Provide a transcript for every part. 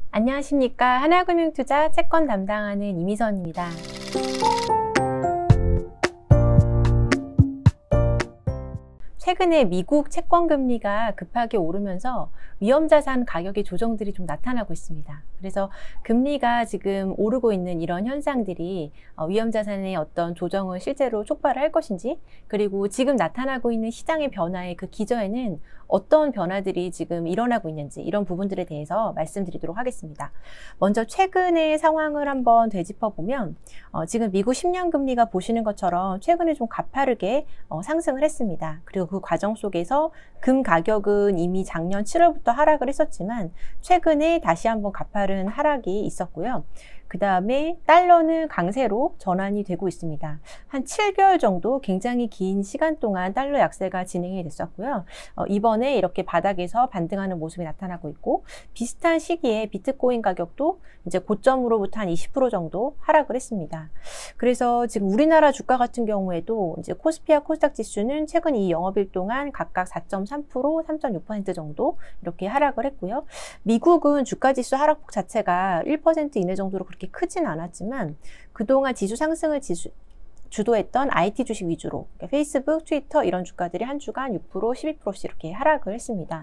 안녕하십니까. 하나금융투자 채권 담당하는 이미선입니다. 최근에 미국 채권 금리가 급하게 오르면서 위험자산 가격의 조정들이 좀 나타나고 있습니다. 그래서 금리가 지금 오르고 있는 이런 현상들이 위험자산의 어떤 조정을 실제로 촉발을 할 것인지, 그리고 지금 나타나고 있는 시장의 변화의 그 기저에는 어떤 변화들이 지금 일어나고 있는지, 이런 부분들에 대해서 말씀드리도록 하겠습니다. 먼저 최근의 상황을 한번 되짚어보면 지금 미국 10년 금리가 보시는 것처럼 최근에 좀 가파르게 상승을 했습니다. 그리고 그 과정 속에서 금 가격은 이미 작년 7월부터 하락을 했었지만 최근에 다시 한번 가파른 하락이 있었고요. 그 다음에 달러는 강세로 전환이 되고 있습니다. 한 7개월 정도 굉장히 긴 시간 동안 달러 약세가 진행이 됐었고요. 이번에 이렇게 바닥에서 반등하는 모습이 나타나고 있고, 비슷한 시기에 비트코인 가격도 이제 고점으로부터 한 20% 정도 하락을 했습니다. 그래서 지금 우리나라 주가 같은 경우에도 이제 코스피와 코스닥 지수는 최근 이 영업일 동안 각각 4.3%, 3.6% 정도 이렇게 하락을 했고요. 미국은 주가 지수 하락폭 자체가 1% 이내 정도로 그렇게 크진 않았지만 그동안 지수 상승을 주도했던 IT 주식 위주로, 그러니까 페이스북, 트위터 이런 주가들이 한 주간 6%, 12%씩 이렇게 하락을 했습니다.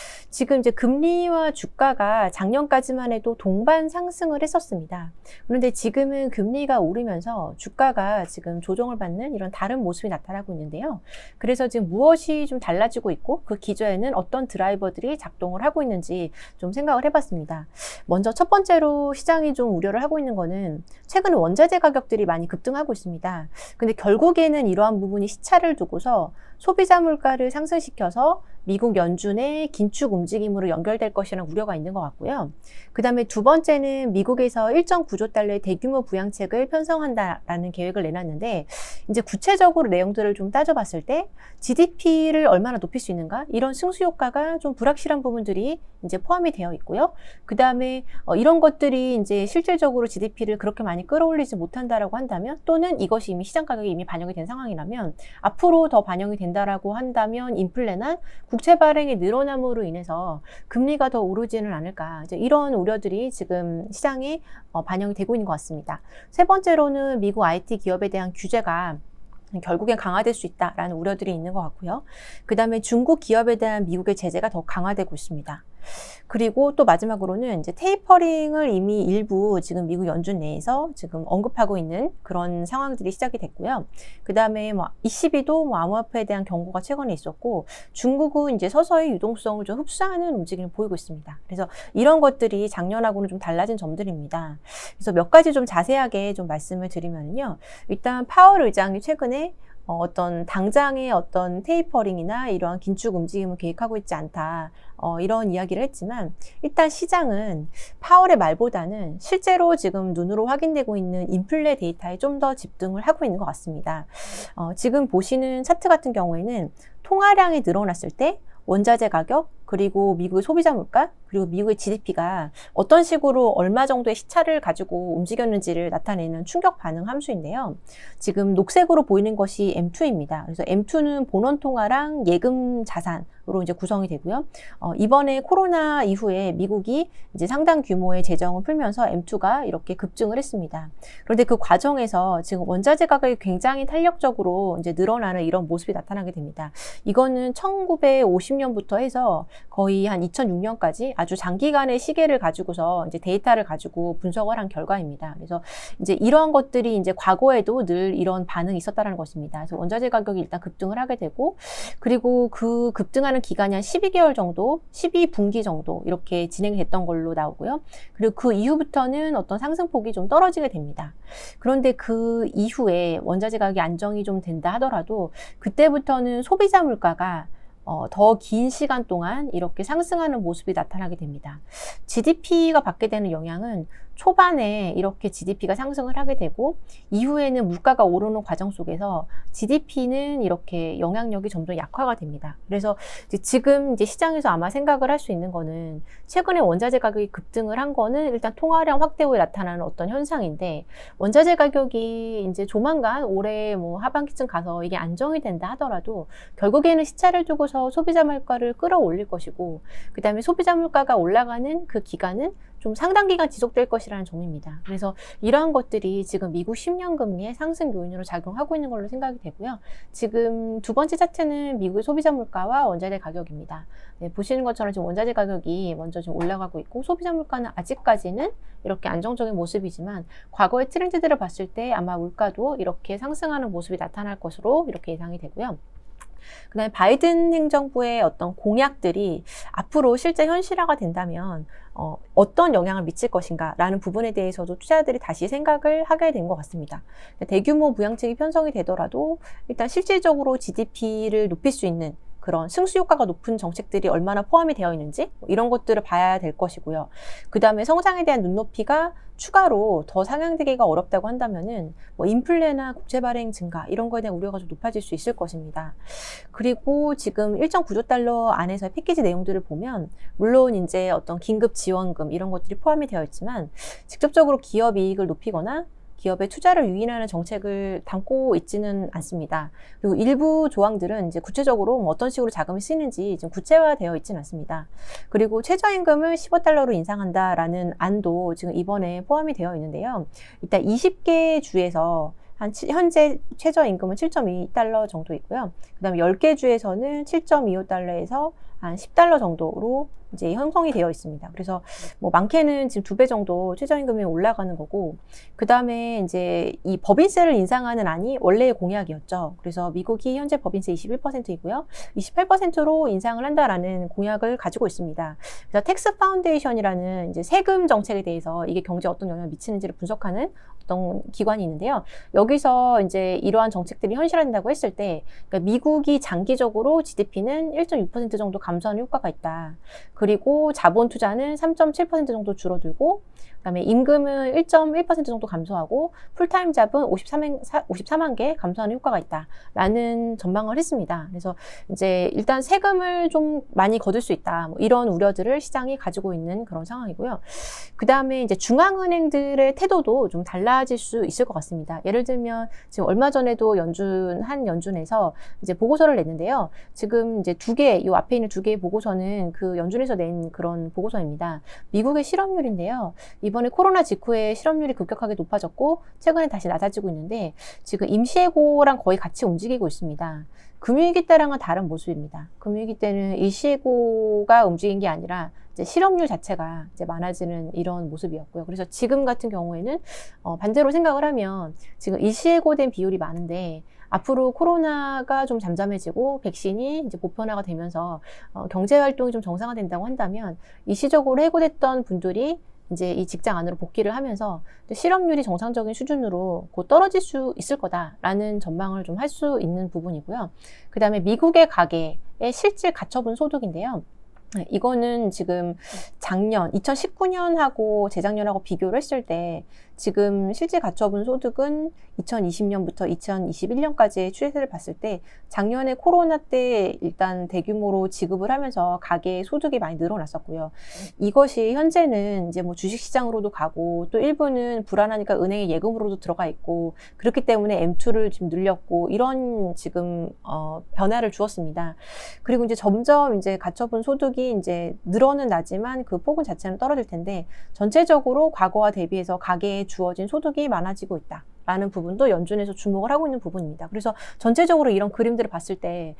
지금 이제 금리와 주가가 작년까지만 해도 동반 상승을 했었습니다. 그런데 지금은 금리가 오르면서 주가가 지금 조정을 받는 이런 다른 모습이 나타나고 있는데요. 그래서 지금 무엇이 좀 달라지고 있고 그 기저에는 어떤 드라이버들이 작동을 하고 있는지 좀 생각을 해봤습니다. 먼저 첫 번째로 시장이 좀 우려를 하고 있는 거는 최근 원자재 가격들이 많이 급등하고 있습니다. 근데 결국에는 이러한 부분이 시차를 두고서 소비자 물가를 상승시켜서 미국 연준의 긴축 움직임으로 연결될 것이라는 우려가 있는 것 같고요. 그 다음에 두 번째는 미국에서 1.9조 달러의 대규모 부양책을 편성한다라는 계획을 내놨는데, 이제 구체적으로 내용들을 좀 따져봤을 때 GDP를 얼마나 높일 수 있는가, 이런 승수 효과가 좀 불확실한 부분들이 이제 포함이 되어 있고요. 그 다음에 이런 것들이 이제 실질적으로 GDP를 그렇게 많이 끌어올리지 못한다라고 한다면, 또는 이것이 이미 시장 가격에 이미 반영이 된 상황이라면 앞으로 더 반영이 된다라고 한다면 인플레나 국채 발행이 늘어남으로 인해서 금리가 더 오르지는 않을까, 이제 이런 우려들이 지금 시장에 반영이 되고 있는 것 같습니다. 세 번째로는 미국 IT 기업에 대한 규제가 결국엔 강화될 수 있다라는 우려들이 있는 것 같고요. 그 다음에 중국 기업에 대한 미국의 제재가 더 강화되고 있습니다. 그리고 또 마지막으로는 이제 테이퍼링을 이미 일부 지금 미국 연준 내에서 지금 언급하고 있는 그런 상황들이 시작이 됐고요. 그 다음에 ECB도 암호화폐에 대한 경고가 최근에 있었고, 중국은 이제 서서히 유동성을 좀 흡수하는 움직임을 보이고 있습니다. 그래서 이런 것들이 작년하고는 좀 달라진 점들입니다. 그래서 몇 가지 좀 자세하게 좀 말씀을 드리면요. 일단 파월 의장이 최근에 어떤 당장의 어떤 테이퍼링이나 이러한 긴축 움직임을 계획하고 있지 않다, 이런 이야기를 했지만, 일단 시장은 파월의 말보다는 실제로 지금 눈으로 확인되고 있는 인플레 데이터에 좀 더 집중을 하고 있는 것 같습니다. 지금 보시는 차트 같은 경우에는 통화량이 늘어났을 때 원자재 가격, 그리고 미국의 소비자 물가, 그리고 미국의 GDP가 어떤 식으로 얼마 정도의 시차를 가지고 움직였는지를 나타내는 충격 반응 함수인데요. 지금 녹색으로 보이는 것이 M2입니다. 그래서 M2는 본원 통화랑 예금 자산으로 이제 구성이 되고요. 이번에 코로나 이후에 미국이 이제 상당 규모의 재정을 풀면서 M2가 이렇게 급증을 했습니다. 그런데 그 과정에서 지금 원자재 가격이 굉장히 탄력적으로 이제 늘어나는 이런 모습이 나타나게 됩니다. 이거는 1950년부터 해서 거의 한 2006년까지 아주 장기간의 시계를 가지고서 이제 데이터를 가지고 분석을 한 결과입니다. 그래서 이제 이러한 것들이 이제 과거에도 늘 이런 반응이 있었다는 것입니다. 그래서 원자재 가격이 일단 급등을 하게 되고, 그리고 그 급등하는 기간이 한 12개월 정도, 12분기 정도 이렇게 진행이 됐던 걸로 나오고요. 그리고 그 이후부터는 어떤 상승폭이 좀 떨어지게 됩니다. 그런데 그 이후에 원자재 가격이 안정이 좀 된다 하더라도 그때부터는 소비자 물가가 더 긴 시간 동안 이렇게 상승하는 모습이 나타나게 됩니다. GDP가 받게 되는 영향은 초반에 이렇게 GDP가 상승을 하게 되고, 이후에는 물가가 오르는 과정 속에서 GDP는 이렇게 영향력이 점점 약화가 됩니다. 그래서 지금 이제 시장에서 아마 생각을 할 수 있는 거는, 최근에 원자재 가격이 급등을 한 거는 일단 통화량 확대 후에 나타나는 어떤 현상인데, 원자재 가격이 이제 조만간 올해 뭐 하반기쯤 가서 이게 안정이 된다 하더라도 결국에는 시차를 두고서 소비자 물가를 끌어올릴 것이고, 그 다음에 소비자 물가가 올라가는 그 기간은 좀 상당 기간 지속될 것이라는 점입니다. 그래서 이러한 것들이 지금 미국 10년 금리의 상승 요인으로 작용하고 있는 걸로 생각이 되고요. 지금 두 번째 차트는 미국의 소비자 물가와 원자재 가격입니다. 네, 보시는 것처럼 지금 원자재 가격이 먼저 좀 올라가고 있고 소비자 물가는 아직까지는 이렇게 안정적인 모습이지만 과거의 트렌드들을 봤을 때 아마 물가도 이렇게 상승하는 모습이 나타날 것으로 이렇게 예상이 되고요. 그 다음에 바이든 행정부의 어떤 공약들이 앞으로 실제 현실화가 된다면 어떤 영향을 미칠 것인가 라는 부분에 대해서도 투자자들이 다시 생각을 하게 된 것 같습니다. 대규모 부양책이 편성이 되더라도 일단 실질적으로 GDP를 높일 수 있는 그런 승수 효과가 높은 정책들이 얼마나 포함이 되어 있는지 이런 것들을 봐야 될 것이고요. 그 다음에 성장에 대한 눈높이가 추가로 더 상향되기가 어렵다고 한다면은 인플레나 국채 발행 증가 이런 거에 대한 우려가 좀 높아질 수 있을 것입니다. 그리고 지금 1.9조 달러 안에서의 패키지 내용들을 보면 물론 이제 어떤 긴급 지원금 이런 것들이 포함이 되어 있지만 직접적으로 기업 이익을 높이거나 기업의 투자를 유인하는 정책을 담고 있지는 않습니다. 그리고 일부 조항들은 이제 구체적으로 어떤 식으로 자금이 쓰이는지 지금 구체화되어 있지는 않습니다. 그리고 최저임금을 15달러로 인상한다라는 안도 지금 이번에 포함이 되어 있는데요. 일단 20개 주에서 현재 최저임금은 7.2달러 정도 있고요. 그 다음에 10개 주에서는 7.25달러에서 한 10달러 정도로 이제 형성이 되어 있습니다. 그래서 많게는 지금 2배 정도 최저임금이 올라가는 거고, 그 다음에 이제 이 법인세를 인상하는 안이 원래의 공약이었죠. 그래서 미국이 현재 법인세 21%이고요. 28%로 인상을 한다라는 공약을 가지고 있습니다. 그래서 텍스 파운데이션이라는 이제 세금 정책에 대해서 이게 경제에 어떤 영향을 미치는지를 분석하는 어떤 기관이 있는데요. 여기서 이제 이러한 정책들이 현실화된다고 했을 때, 그러니까 미국이 장기적으로 GDP는 1.6% 정도 감소하는 효과가 있다. 그리고 자본 투자는 3.7% 정도 줄어들고, 그다음에 임금은 1.1% 정도 감소하고 풀타임 잡은 54만 개 감소하는 효과가 있다라는 전망을 했습니다. 그래서 이제 일단 세금을 좀 많이 거둘 수 있다. 이런 우려들을 시장이 가지고 있는 그런 상황이고요. 그다음에 이제 중앙은행들의 태도도 좀 달라질 수 있을 것 같습니다. 예를 들면 지금 얼마 전에도 한 연준에서 이제 보고서를 냈는데요. 지금 이제 이 앞에 있는 2개의 보고서는 그 연준에서 낸 그런 보고서입니다. 미국의 실업률인데요. 이번에 코로나 직후에 실업률이 급격하게 높아졌고 최근에 다시 낮아지고 있는데 지금 임시해고랑 거의 같이 움직이고 있습니다. 금융위기 때랑은 다른 모습입니다. 금융위기 때는 일시해고가 움직인 게 아니라 이제 실업률 자체가 이제 많아지는 이런 모습이었고요. 그래서 지금 같은 경우에는 반대로 생각을 하면 지금 일시해고된 비율이 많은데 앞으로 코로나가 좀 잠잠해지고 백신이 이제 보편화가 되면서 경제 활동이 좀 정상화된다고 한다면 일시적으로 해고됐던 분들이 이제 이 직장 안으로 복귀를 하면서 실업률이 정상적인 수준으로 곧 떨어질 수 있을 거다라는 전망을 좀 할 수 있는 부분이고요. 그 다음에 미국의 가계의 실질 가처분 소득인데요. 이거는 지금 작년 2019년하고 재작년하고 비교를 했을 때 지금 실질 가처분 소득은 2020년부터 2021년까지의 추세를 봤을 때 작년에 코로나 때 일단 대규모로 지급을 하면서 가계의 소득이 많이 늘어났었고요. 이것이 현재는 이제 주식시장으로도 가고 또 일부는 불안하니까 은행에 예금으로도 들어가 있고 그렇기 때문에 M2를 지금 늘렸고 이런 지금 변화를 주었습니다. 그리고 이제 점점 이제 가처분 소득이 이제 늘어는 나지만 그 폭은 자체는 떨어질 텐데 전체적으로 과거와 대비해서 가계에 주어진 소득이 많아지고 있다. 라는 부분도 연준에서 주목을 하고 있는 부분입니다. 그래서 전체적으로 이런 그림들을 봤을 때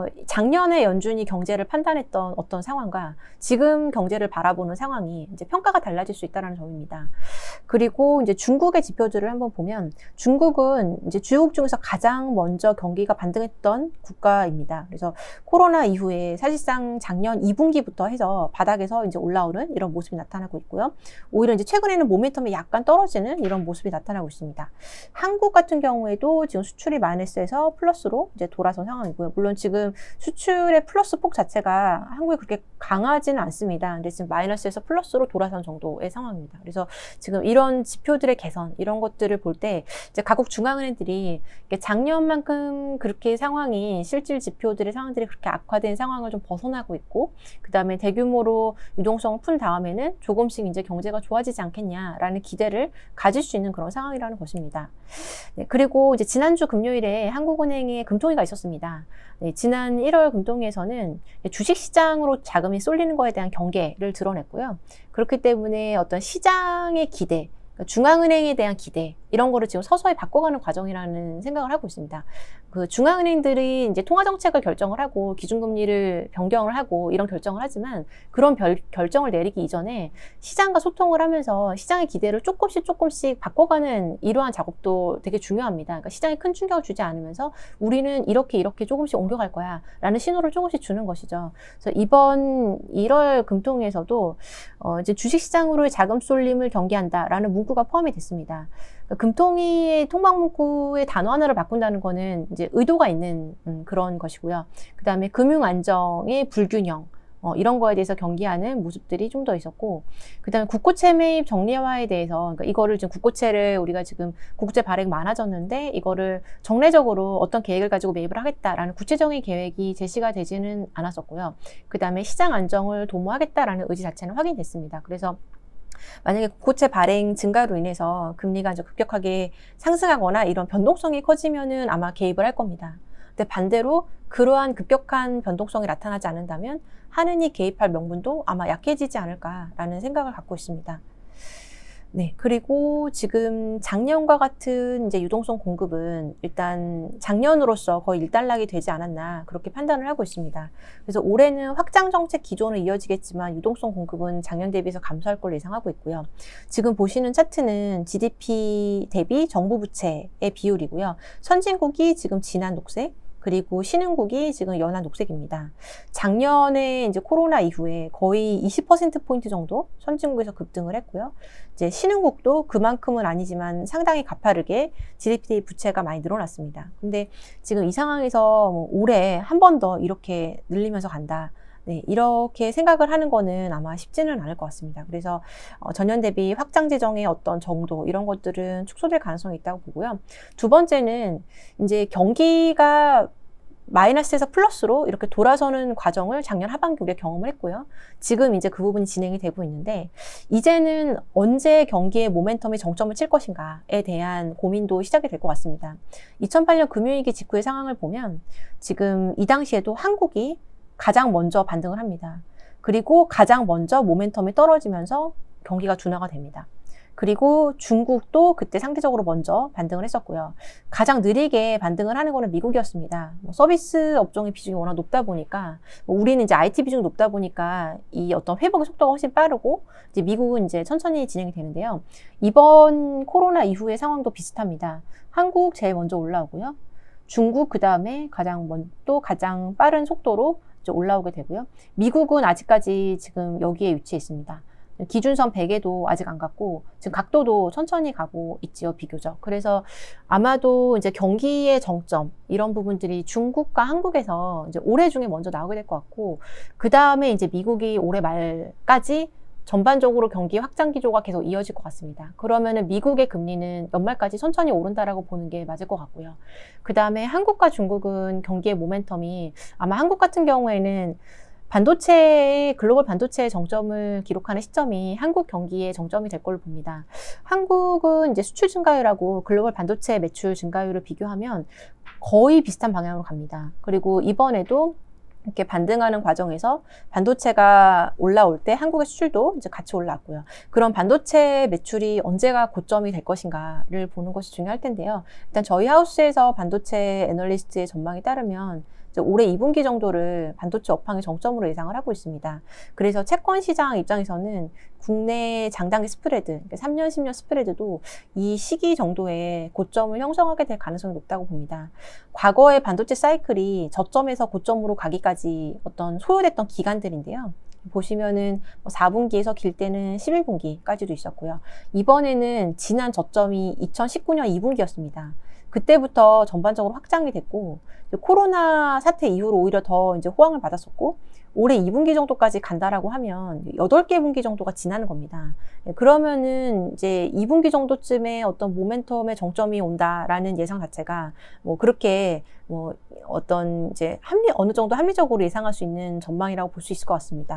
작년에 연준이 경제를 판단했던 어떤 상황과 지금 경제를 바라보는 상황이 이제 평가가 달라질 수 있다는 점입니다. 그리고 이제 중국의 지표들을 한번 보면 중국은 이제 주요국 중에서 가장 먼저 경기가 반등했던 국가입니다. 그래서 코로나 이후에 사실상 작년 2분기부터 해서 바닥에서 이제 올라오는 이런 모습이 나타나고 있고요. 오히려 이제 최근에는 모멘텀이 약간 떨어지는 이런 모습이 나타나고 있습니다. 한국 같은 경우에도 지금 수출이 마이너스에서 플러스로 이제 돌아선 상황이고요. 물론 지금 수출의 플러스 폭 자체가 한국이 그렇게 강하지는 않습니다. 근데 지금 마이너스에서 플러스로 돌아선 정도의 상황입니다. 그래서 지금 이런 지표들의 개선, 이런 것들을 볼 때 이제 각국 중앙은행들이 작년만큼 그렇게 상황이 실질 지표들의 상황들이 그렇게 악화된 상황을 좀 벗어나고 있고, 그 다음에 대규모로 유동성을 푼 다음에는 조금씩 이제 경제가 좋아지지 않겠냐라는 기대를 가질 수 있는 그런 상황이라는 것입니다. 있습니다. 네, 그리고 이제 지난주 금요일에 한국은행에 금통위가 있었습니다. 네, 지난 1월 금통위에서는 주식시장으로 자금이 쏠리는 거에 대한 경계를 드러냈고요. 그렇기 때문에 어떤 시장의 기대, 중앙은행에 대한 기대 이런 거를 지금 서서히 바꿔가는 과정이라는 생각을 하고 있습니다. 그 중앙은행들이 이제 통화 정책을 결정을 하고 기준금리를 변경을 하고 이런 결정을 하지만 그런 결정을 내리기 이전에 시장과 소통을 하면서 시장의 기대를 조금씩 바꿔가는 이러한 작업도 되게 중요합니다. 그러니까 시장에 큰 충격을 주지 않으면서 우리는 이렇게 조금씩 옮겨갈 거야 라는 신호를 조금씩 주는 것이죠. 그래서 이번 1월 금통위에서도 이제 주식시장으로의 자금 쏠림을 경계한다라는 문구가 포함이 됐습니다. 금통위의 통방 문구의 단어 하나를 바꾼다는 거는 이제 의도가 있는 그런 것이고요. 그 다음에 금융 안정의 불균형 이런 거에 대해서 경계하는 모습들이 좀 더 있었고, 그 다음에 국고채 매입 정례화에 대해서, 그러니까 이거를 지금 국고채를 우리가 지금 국고채 발행 많아졌는데 이거를 정례적으로 어떤 계획을 가지고 매입을 하겠다라는 구체적인 계획이 제시가 되지는 않았었고요. 그 다음에 시장 안정을 도모하겠다라는 의지 자체는 확인됐습니다. 그래서 만약에 국고채 발행 증가로 인해서 금리가 이제 급격하게 상승하거나 이런 변동성이 커지면은 아마 개입을 할 겁니다. 근데 반대로 그러한 급격한 변동성이 나타나지 않는다면 한은이 개입할 명분도 아마 약해지지 않을까라는 생각을 갖고 있습니다. 네, 그리고 지금 작년과 같은 이제 유동성 공급은 일단 작년으로서 거의 일단락이 되지 않았나 그렇게 판단을 하고 있습니다. 그래서 올해는 확장 정책 기조는 이어지겠지만 유동성 공급은 작년 대비해서 감소할 걸로 예상하고 있고요. 지금 보시는 차트는 GDP 대비 정부 부채의 비율이고요. 선진국이 지금 진한 녹색, 그리고 신흥국이 지금 연한 녹색입니다. 작년에 이제 코로나 이후에 거의 20%포인트 정도 선진국에서 급등을 했고요. 이제 신흥국도 그만큼은 아니지만 상당히 가파르게 GDP 부채가 많이 늘어났습니다. 근데 지금 이 상황에서 뭐 올해 한 번 더 이렇게 늘리면서 간다. 네, 이렇게 생각을 하는 거는 아마 쉽지는 않을 것 같습니다. 그래서 전년 대비 확장 재정의 어떤 정도 이런 것들은 축소될 가능성이 있다고 보고요. 두 번째는 이제 경기가 마이너스에서 플러스로 이렇게 돌아서는 과정을 작년 하반기 우리가 경험을 했고요. 지금 이제 그 부분이 진행이 되고 있는데 이제는 언제 경기의 모멘텀이 정점을 칠 것인가에 대한 고민도 시작이 될 것 같습니다. 2008년 금융위기 직후의 상황을 보면 지금 이 당시에도 한국이 가장 먼저 반등을 합니다. 그리고 가장 먼저 모멘텀이 떨어지면서 경기가 둔화가 됩니다. 그리고 중국도 그때 상대적으로 먼저 반등을 했었고요. 가장 느리게 반등을 하는 거는 미국이었습니다. 서비스 업종의 비중이 워낙 높다 보니까, 우리는 이제 IT 비중이 높다 보니까 이 어떤 회복의 속도가 훨씬 빠르고, 이제 미국은 이제 천천히 진행이 되는데요. 이번 코로나 이후의 상황도 비슷합니다. 한국 제일 먼저 올라오고요. 중국 그 다음에 또 가장 빠른 속도로 올라오게 되고요. 미국은 아직까지 지금 여기에 위치해 있습니다. 기준선 100에도 아직 안 갔고 지금 각도도 천천히 가고 있지요, 비교적. 그래서 아마도 이제 경기의 정점 이런 부분들이 중국과 한국에서 이제 올해 중에 먼저 나오게 될 것 같고, 그 다음에 이제 미국이 올해 말까지 전반적으로 경기 확장 기조가 계속 이어질 것 같습니다. 그러면은 미국의 금리는 연말까지 천천히 오른다라고 보는 게 맞을 것 같고요. 그 다음에 한국과 중국은 경기의 모멘텀이 아마 한국 같은 경우에는 글로벌 반도체의 정점을 기록하는 시점이 한국 경기의 정점이 될 걸로 봅니다. 한국은 이제 수출 증가율하고 글로벌 반도체 매출 증가율을 비교하면 거의 비슷한 방향으로 갑니다. 그리고 이번에도 이렇게 반등하는 과정에서 반도체가 올라올 때 한국의 수출도 이제 같이 올라왔고요. 그런 반도체 매출이 언제가 고점이 될 것인가를 보는 것이 중요할 텐데요. 일단 저희 하우스에서 반도체 애널리스트의 전망에 따르면 이제 올해 2분기 정도를 반도체 업황의 정점으로 예상을 하고 있습니다. 그래서 채권 시장 입장에서는 국내 장단기 스프레드, 그러니까 3년, 10년 스프레드도 이 시기 정도의 고점을 형성하게 될 가능성이 높다고 봅니다. 과거의 반도체 사이클이 저점에서 고점으로 가기까지 어떤 소요됐던 기간들인데요. 보시면은 4분기에서 길 때는 11분기까지도 있었고요. 이번에는 지난 저점이 2019년 2분기였습니다. 그때부터 전반적으로 확장이 됐고, 코로나 사태 이후로 오히려 더 이제 호황을 받았었고, 올해 2분기 정도까지 간다라고 하면 8개 분기 정도가 지나는 겁니다. 그러면은 이제 2분기 정도쯤에 어떤 모멘텀의 정점이 온다라는 예상 자체가 그렇게 어떤 이제 어느 정도 합리적으로 예상할 수 있는 전망이라고 볼 수 있을 것 같습니다.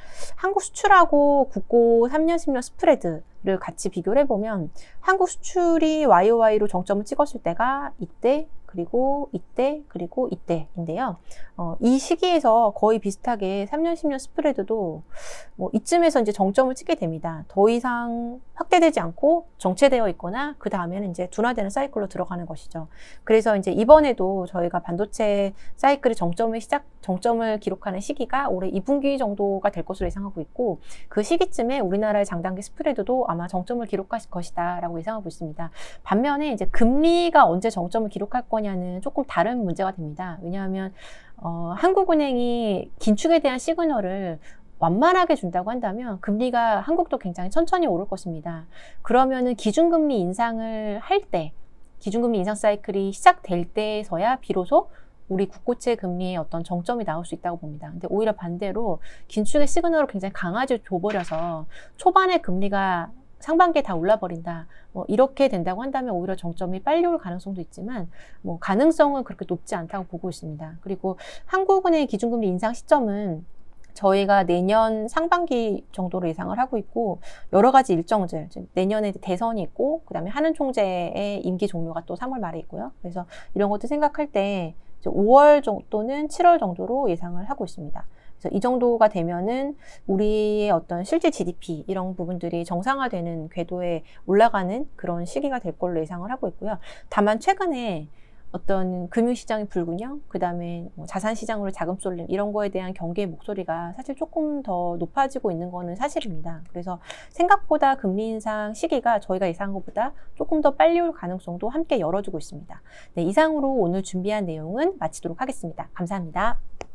한국 수출하고 국고 3년, 10년 스프레드를 같이 비교를 해보면 한국 수출이 YOY로 정점을 찍었을 때가 이때, 그리고 이때, 그리고 이때인데요. 이 시기에서 거의 비슷하게 3년, 10년 스프레드도 뭐 이쯤에서 이제 정점을 찍게 됩니다. 더 이상 확대되지 않고 정체되어 있거나 그 다음에는 이제 둔화되는 사이클로 들어가는 것이죠. 그래서 이제 이번에도 저희가 반도체 사이클의 정점을 기록하는 시기가 올해 2분기 정도가 될 것으로 예상하고 있고, 그 시기쯤에 우리나라의 장단기 스프레드도 아마 정점을 기록할 것이다 라고 예상하고 있습니다. 반면에 이제 금리가 언제 정점을 기록할 거냐는 조금 다른 문제가 됩니다. 왜냐하면 한국은행이 긴축에 대한 시그널을 완만하게 준다고 한다면 금리가 한국도 굉장히 천천히 오를 것입니다. 그러면은 기준금리 인상을 할 때, 기준금리 인상 사이클이 시작될 때에서야 비로소 우리 국고채 금리의 어떤 정점이 나올 수 있다고 봅니다. 근데 오히려 반대로 긴축의 시그널을 굉장히 강하게 줘버려서 초반에 금리가 상반기에 다 올라버린다, 뭐 이렇게 된다고 한다면 오히려 정점이 빨리 올 가능성도 있지만 뭐 가능성은 그렇게 높지 않다고 보고 있습니다. 그리고 한국은행 기준금리 인상 시점은 저희가 내년 상반기 정도로 예상을 하고 있고, 여러 가지 일정들, 내년에 대선이 있고, 그 다음에 한은 총재의 임기 종료가 또 3월 말에 있고요. 그래서 이런 것들 생각할 때 5월 정도는 7월 정도로 예상을 하고 있습니다. 그래서 이 정도가 되면은 우리의 어떤 실제 GDP 이런 부분들이 정상화되는 궤도에 올라가는 그런 시기가 될 걸로 예상을 하고 있고요. 다만 최근에 어떤 금융시장의 불균형, 그 다음에 뭐 자산시장으로 자금 쏠림 이런 거에 대한 경계의 목소리가 사실 조금 더 높아지고 있는 거는 사실입니다. 그래서 생각보다 금리 인상 시기가 저희가 예상한 것보다 조금 더 빨리 올 가능성도 함께 열어주고 있습니다. 네, 이상으로 오늘 준비한 내용은 마치도록 하겠습니다. 감사합니다.